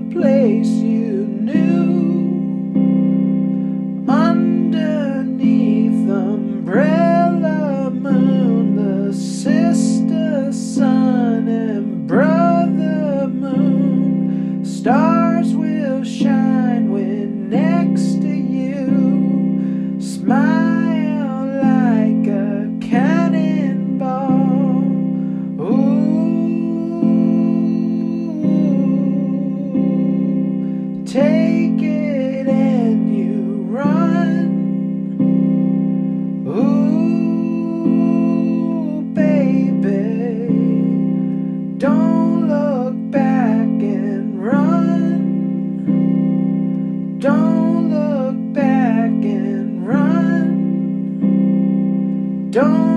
place you knew. Underneath umbrella moon, the sister sun and brother moon, stars will shine when next to you. Smile like a cannonball. Ooh, take it and you run. Ooh, baby, don't look back and run. Don't look back and run. Don't